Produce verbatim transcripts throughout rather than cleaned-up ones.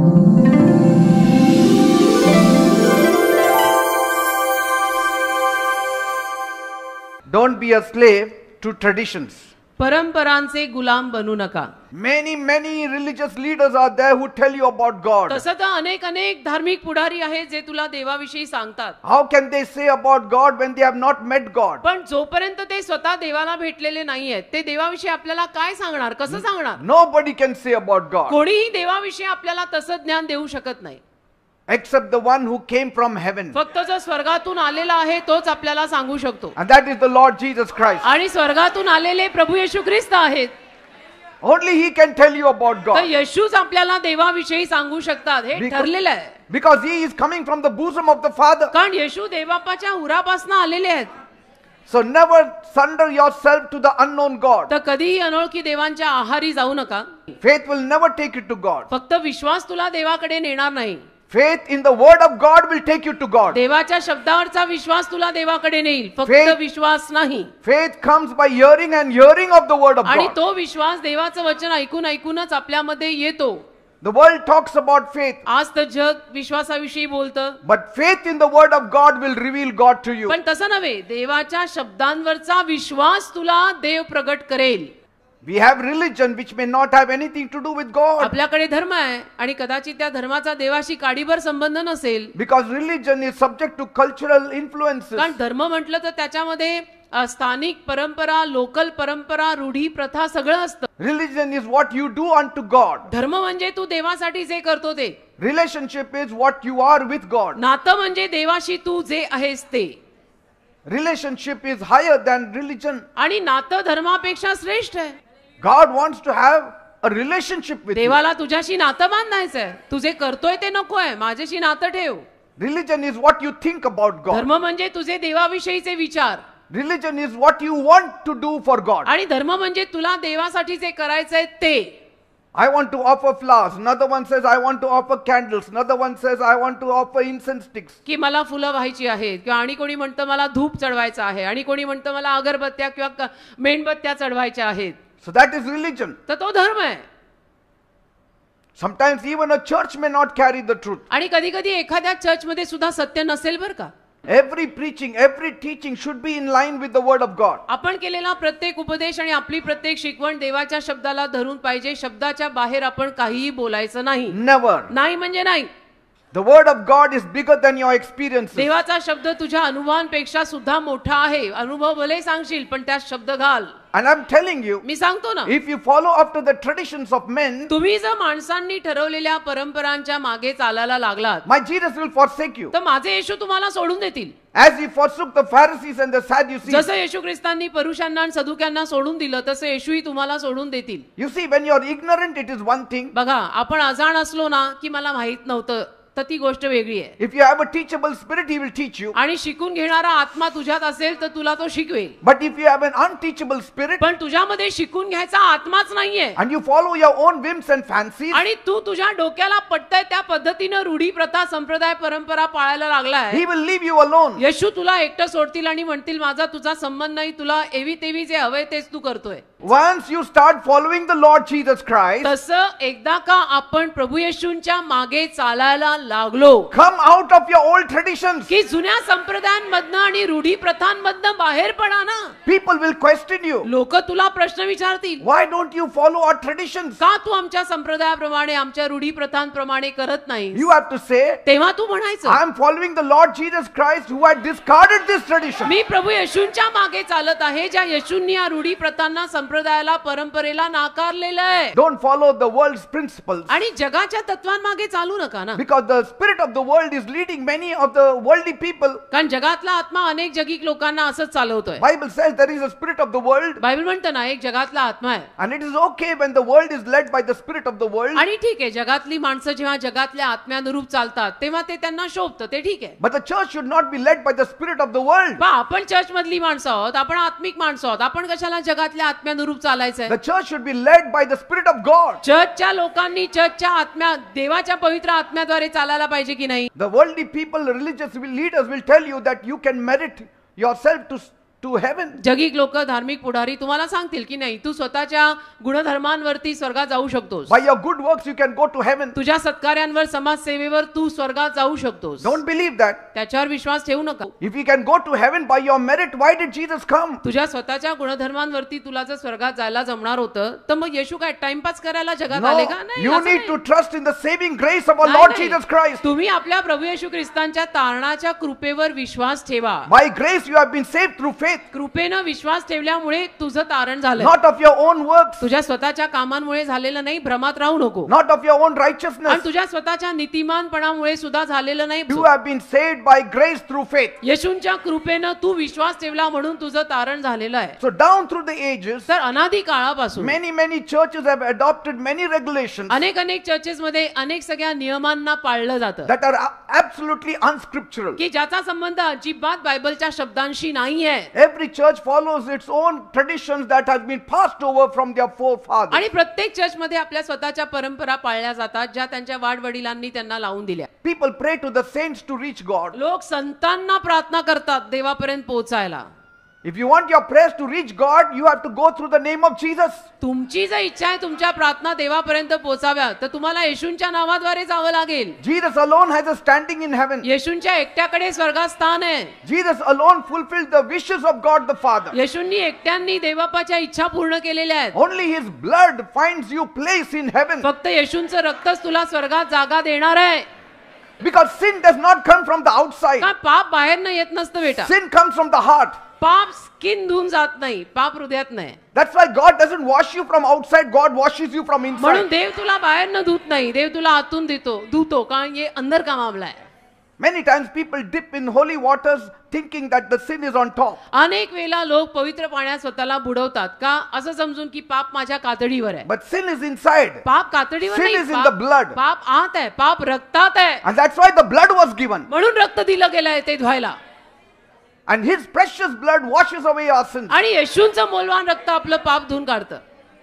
Don't be a slave to traditions. परंपरांचे गुलाम बनू नका. Many many religious leaders are there who tell you about God. तसं तर अनेक अनेक धार्मिक पुढारी आहेत जे तुला देवाविषयी सांगतात. How can they say about God when they have not met God? पण जोपर्यंत ते स्वतः देवाला भेटलेले नाहीयेत ते देवाविषयी आपल्याला काय सांगणार, कसं सांगणार? Nobody can say about God कोणीही देवाविषयी आपल्याला तसं ज्ञान देऊ शकत नाही except the one who came from heaven. फक्त जो स्वर्गातून आलेला आहे तोच आपल्याला सांगू शकतो. And that is the Lord Jesus Christ. आणि स्वर्गातून आलेले प्रभू येशू ख्रिस्त आहेत. Only he can tell you about तर God. येशूच आपल्याला देवाविषयी सांगू शकतात. हे ठरलेलं आहे. Because he is coming from the bosom of the Father. कारण येशू देवबापाच्या उरापासून आलेले आहेत. So never surrender yourself to the unknown God. तर कधीही अनोळखी देवांच्या आहारी जाऊ नका. Faith will never take you to God. फक्त विश्वास तुला देवाकडे नेणार नाही. Faith in the word of God will take you to God. देवाच्या शब्दावरचा विश्वास तुला देवाकडे नेईल, फक्त Faith- विश्वास नाही. Faith comes by hearing and hearing of the word of आणि God. तो विश्वास देवाचं वचन ऐकून ऐकूनच आपल्यामध्ये येतो. The world talks about faith, आज तर जग विश्वासाविषयी बोलतं, but faith in the word of God will reveal God to you. पण तसं नव्हे. देवाच्या शब्दांवरचा विश्वास तुला देव प्रगट करेल. We have religion which may not have anything to do with God. आपल्याकडे धर्म आहे आणि कदाचित त्या धर्माचा देवाशी काडीभर संबंध नसेल. Because religion is subject to cultural influences. कारण धर्म म्हटलं तर त्याच्यामध्ये अ, स्थानिक परंपरा, लोकल परंपरा, रूढी प्रथा सगळं असतं. Religion is what you do unto God. धर्म म्हणजे तू देवासाठी जे करतो ते. Relationship is what you are with God. नातं म्हणजे देवाशी तू जे आहेस ते. Relationship is higher than religion. आणि नातं धर्मापेक्षा श्रेष्ठ आहे. God wants to have a relationship with you. देवाला तुझ्याशी नातं बांधायचंय. तू जे करतोय ते नकोय, माझ्याशी नातं ठेव. Religion is what you think about God. धर्म म्हणजे तुझे देवाविषयीचे विचार. Religion is what you want to do for God. आणि धर्म म्हणजे तुला देवासाठी जे करायचंय ते. I want to offer flowers. Another one says I want to offer candles. Another one says I want to offer incense sticks. की मला फुलं व्हायची आहेत, किंवा आणि कोणी म्हणतं मला धूप चढवायचं आहे, आणि कोणी म्हणतं मला अगरबत्त्या किंवा क- मेणबत्त्या चढवायच्या आहेत. So that is religion. तर तो धर्म आहे. Sometimes even a church may not carry the truth. आणि कधी कधी एखाद्या चर्चमध्ये सुद्धा सत्य नसेल बरं का. Every preaching, every teaching should be in line with the word of God. आपण केलेला प्रत्येक उपदेश आणि आपली प्रत्येक शिकवण देवाच्या शब्दाला धरून पाहिजे. शब्दाच्या बाहेर आपण काहीही बोलायचं नाही. Never. नाही म्हणजे नाही. The word of God is bigger than your experiences. देवाचा शब्द तुझ्या अनुभवांपेक्षा सुद्धा मोठा आहे. अनुभव भले सांगशील पण त्यात शब्द घाल. And I'm telling you, मी सांगतो ना, if you follow after the traditions of men, तुम्ही जर माणसांनी ठरवलेल्या परंपरांच्या मागे चालायला लागलात, my Jesus will forsake you. तर माझे येशू तुम्हाला सोडून देतील. As he forsook the Pharisees and the Sadducees. जसं येशू ख्रिस्तांनी परुषांना आणि सदुक्यांना सोडून दिलं तसं येशूही तुम्हाला सोडून देतील. You see, when you are ignorant, it is one thing. बघा, आपण अजाण असलो ना की मला माहित नव्हतं, तर ती गोष्ट वेगळी आहे. If you have a teachable spirit, he will teach you. आणि शिकून घेणारा आत्मा तुझ्यात असेल तर तुला तो शिकवेल. But if you have an unteachable spirit, पण तुझ्यामध्ये शिकून घ्यायचा आत्माच नाहीये, and you follow your own whims and fancies, आणि तू तुझ्या डोक्याला पटतंय त्या पद्धतीने रूढी प्रथा संप्रदाय परंपरा पाळायला लागलाय, he will leave you alone. येशू तुला एकटं सोडतील आणि म्हणतील माझा तुझा संबंध नाही, तुला एवी तेवी जे हवंय तेच तू करतोय. Once you start following the Lord Jesus Christ, तसं एकदा का आपण प्रभू येशूंच्या मागे चालायला लागलो, come out of your old traditions. की जुन्या संप्रदायांमधनं आणि रूढी प्रथांमधनं बाहेर पडा ना. People will question you. लोक तुला प्रश्न विचारतील, Why don't you follow our traditions? का तू आमच्या संप्रदायाप्रमाणे आमच्या रूढी प्रथांप्रमाणे करत नाही? You have to say, तेव्हा तू म्हणायचं, I am following the Lord Jesus Christ who had discarded this tradition. मी प्रभू येशूंच्या मागे चालत आहे, ज्या येशूंनी या रूढी प्रथांना संप्रदायाला परंपरेला नाकारलेलं आहे. Don't follow the world's principles. आणि जगाच्या तत्वांमागे चालू नका ना. Because the spirit of the world is leading many of the worldly people. कारण जगातला आत्मा अनेक जगिक लोकांना असंच चालवतोय. Bible says there is a spirit of the world. Bible म्हणतं ना एक जगातला आत्मा आहे. And it is okay when the world is led by the spirit of the world. आणि ठीक आहे, जगातली माणसं जेव्हा जगातल्या आत्म्यानुरूप चालतात तेव्हा ते त्यांना शोभतं, ते ठीक आहे. But the church should not be led by the spirit of the world. बा आपण चर्च मधली माणसं आहोत, आपण आत्मिक माणसं आहोत, आपण कशाला जगातल्या आत्म्यानुरूप चालायचंय? The church should be led by the spirit of God. चर्चच्या लोकांनी चर्चच्या आत्म्या देवाच्या पवित्र आत्म्याद्वारे चालायला पाहिजे की नाही? The worldly people, religious leaders will tell you that you can merit yourself to to heaven. जगिक लोक धार्मिक पुढारी तुम्हाला सांगतील की नाही तू स्वतःच्या गुणधर्मांवरती स्वर्गात जाऊ शकतोस. By your good works you can go to heaven. तुझ्या सत्कार्यांवर समाजसेवेवर तू स्वर्गात जाऊ शकतोस. Don't believe that. त्याच्यावर विश्वास ठेवू नका. If you can go to heaven by your merit, why did Jesus come? तुझ्या स्वतःच्या गुणधर्मांवरती तुला जर स्वर्गात जायला जमणार होतं तर मग येशू काय टाइमपास करायला जगात आले का? No, नाही, you असं need नाही. to trust in the saving grace of our नाही, Lord नाही. Jesus Christ. तुम्ही आपल्या प्रभू येशू ख्रिस्तांच्या तारणाच्या कृपेवर विश्वास ठेवा. By grace you have been saved through faith, कृपेनं विश्वास ठेवल्यामुळे तुझं तारण झालं. not of your own works, तुझ्या स्वतःच्या कामांमुळे झालेलं नाही, भ्रमात राहू नको. not of your own आणि righteousness. तुझ्या स्वतःच्या नीतिमानपणामुळे सुद्धा झालेलं नाही. You have been saved by grace through faith. येशूंच्या कृपेनं तू विश्वास ठेवला म्हणून तुझं तारण झालेलं आहे. So down through the ages, तर अनादी काळापासून many many churches have adopted many regulations अनेक अनेक चर्चेस मध्ये अनेक सगळ्या नियमांना पाळलं जातं that are absolutely unscriptural. की ज्याचा संबंध अजिबात बायबलच्या शब्दांशी नाही आहे. Every church follows its own traditions that has been passed over from their forefathers. आणि प्रत्येक चर्च मध्ये आपल्या स्वतःच्या परंपरा पाळल्या जातात ज्या त्यांच्या वाडवडिलांनी त्यांना लावून दिल्या. People pray to the saints to reach God. लोक संतांना प्रार्थना करतात देवापर्यंत पोहोचायला. If you want your prayers to reach God, you have to go through the name of Jesus. तुमची जर इच्छा आहे तुमच्या प्रार्थना देवापर्यंत पोहोचाव्या तर तुम्हाला येशूंच्या नावाद्वारे जावं लागेल. Jesus alone has a standing in heaven. येशूंच्या एकट्याकडे स्वर्गात स्थान आहे. Jesus alone fulfilled the wishes of God the Father. येशूंनी एकट्यांनी देवबापाच्या इच्छा पूर्ण केलेल्या आहेत. Only his blood finds you place in heaven. फक्त येशूंचं रक्तच तुला स्वर्गात जागा देणार आहे. Because sin does not come from the outside. का पाप बाहेर न येत नसतं बेटा. Sin comes from the heart. पाप स्किन धुवून जात नाही, पाप हृदयात नाही. That's why God doesn't wash you from outside, God washes you from म्हणून inside. देव तुला बाहेर न धुत नाही, देव तुला आतून देतो धुतो कारण ये अंदर का मामला आहे. Many times people dip in holy waters thinking that the sin is on top. अनेक वेळा लोक पवित्र पाण्यात स्वतःला बुडवतात का असं समजून की पाप माझ्या कातडीवर आहे. But sin is inside. पाप कातडीवर Sin नाही, is in the blood. पाप पाप आत आहे, पाप रक्तात आहे. And that's why the blood was given. म्हणून रक्त दिलं गेलंय ते धुवायला. And his precious blood washes away our sins. आणि येशूंचं मौल्यवान रक्त आपलं पाप धुवून काढतं.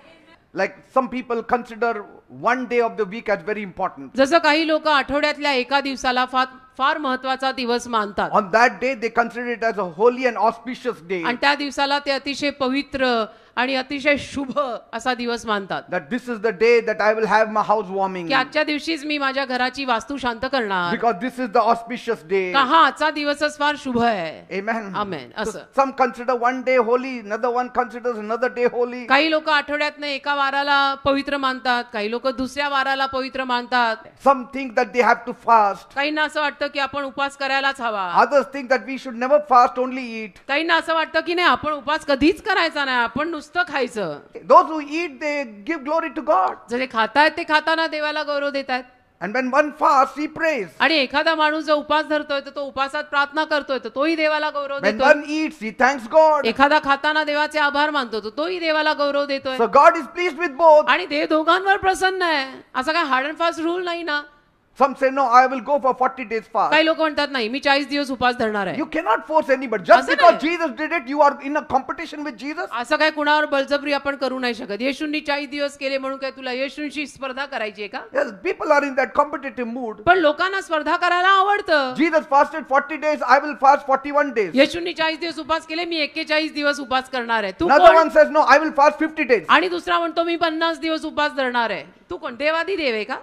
Like some people consider one day of the week as very important. जसं काही लोक आठवड्यातल्या एका दिवसाला फार फार महत्त्वाचा दिवस मानतात. On that day they consider it as a holy and auspicious day. आणि त्या दिवसाला ते अतिशय पवित्र आणि अतिशय शुभ असा दिवस मानतात. That this is the day that I will have my house warming. की आजच्या दिवशीच मी माझ्या घराची वास्तू शांत करणार. Because this is the auspicious day. का हा आजचा दिवसच फार शुभ आहे. Amen. Amen. So असं. some consider one day holy, another one considers another day holy. काही लोक आठवड्यातनं एका वाराला पवित्र मानतात, काही लोक दुसऱ्या वाराला पवित्र मानतात. Some think that they have to fast. काहींना असं वाटतं की आपण उपवास करायलाच हवा. Others think that we should never fast, only eat. काहींना असं वाटतं की नाही आपण उपवास कधीच करायचा नाही, आपण नुसतं खायचं. Those who eat, they give glory to God. जे ते खातायत ते खाताना देवाला गौरव देतात. And when one fasts, he prays. आणि एखादा माणूस जो उपवास धरतोय तर तो उपवासात प्रार्थना करतोय तर तोही देवाला गौरव When देतोय. one eats, he thanks God. एखादा खाताना देवाचे आभार मानतो तर तोही देवाला गौरव देतोय. So God is pleased with both. आणि देव दोघांवर प्रसन्न आहे. असं काय हार्ड अँड फास्ट रूल नाही ना. Some say, no, I will go for forty days fast. काही लोक म्हणतात नाही मी चाळीस दिवस उपवास धरणार आहे. You cannot force anybody. Just असं because नाही. Jesus did it, you are in a competition with Jesus. असं काय कुणावर बळजबरी आपण करू नाही शकत. येशूंनी चाळीस दिवस केले म्हणून काय तुला येशूंशी स्पर्धा करायची आहे का? Yes, people are in that competitive mood. पण लोकांना स्पर्धा करायला आवडतं. Jesus fasted forty days, I will fast forty-one days. येशूंनी चाळीस दिवस उपवास केले, मी एक्केचाळीस दिवस उपवास करणार आहे. तू Another कोण? one says, no, I will fast fifty days. आणि दुसरा म्हणतो मी पन्नास दिवस उपवास धरणार आहे. तू कोण? देवादी देव आहे का?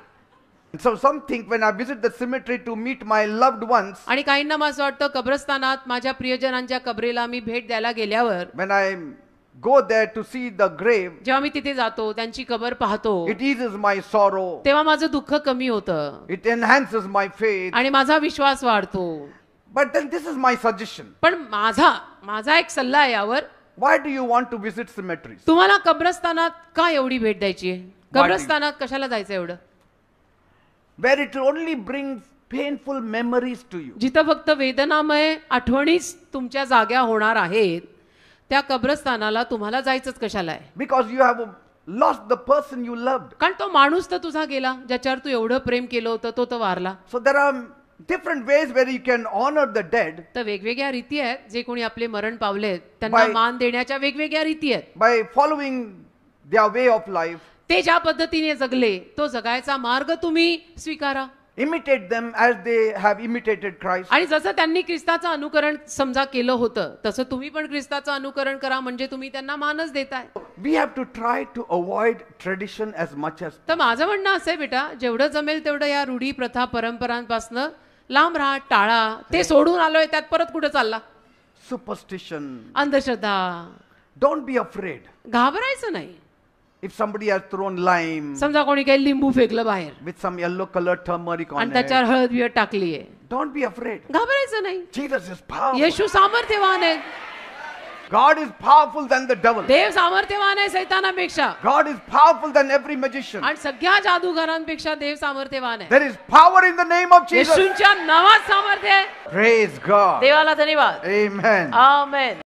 So some think when I visit the cemetery to meet my loved ones, आणि काहींना असं वाटतं कब्रस्तानात माझ्या प्रियजनांच्या कबरेला मी भेट द्यायला गेल्यावर when I go there to see the grave, जेव्हा मी तिथे जातो त्यांची कबर पाहतो it eases my sorrow. तेव्हा माझं दुःख कमी होतं It enhances my faith. आणि माझा विश्वास वाढतो. But then this is my suggestion. पण माझा माझा एक सल्ला आहे यावर. Why do you want to visit cemeteries? तुम्हाला कब्रस्तानात का एवढी भेट द्यायची आहे? you- कब्रस्तानात कशाला जायचं एवढं? Where it only brings painful memories to you. जिथं फक्त वेदनामय आठवणीच तुमच्या जाग्या होणार आहेत त्या कब्रस्तानाला तुम्हाला जायचंच कशाला आहे? Because you have lost the person you loved. कारण तो माणूस तर तुझा गेला ज्याच्यावर तू एवढं प्रेम केलं होतं तो तर वारला. So there are different ways where you can honor the dead तर वेगवेगळ्या रीती आहेत जे कोणी आपले मरण पावलेत त्यांना By- मान देण्याच्या वेगवेगळ्या रीती आहेत. by following their way of life. ते ज्या पद्धतीने जगले तो जगायचा मार्ग तुम्ही स्वीकारा. Imitate them as they have imitated Christ. आणि जसं त्यांनी ख्रिस्ताचं अनुकरण समजा केलं होतं तसं तुम्ही पण ख्रिस्ताचं अनुकरण करा, म्हणजे तुम्ही त्यांना मानच देताय. We have to try to avoid tradition as much as. तर माझं म्हणणं असं आहे बेटा, जेवढं जमेल तेवढं या रूढी प्रथा परंपरांपासून लांब राहा, टाळा. ते सोडून आलोय त्यात परत कुठे चालला? Superstition. अंधश्रद्धा. Don't be afraid. घाबरायचं नाही. If somebody has thrown lime समजा कोणी काही लिंबू फेकलं बाहेर with some yellow colored turmeric on आणि it, त्याच्यावर हळद बिळद टाकलीये, don't be afraid. घाबरायचं नाही. Jesus is powerful. येशू सामर्थ्यवान आहे. God is powerful than the devil. देव सामर्थ्यवान आहे सैतानापेक्षा. God is powerful than every magician. आणि सगळ्या जादूगारांपेक्षा देव सामर्थ्यवान आहे. There is power in the name of Jesus. येशूच्या नावात सामर्थ्य आहे. Praise God. देवाला धन्यवाद. Amen. आमेन.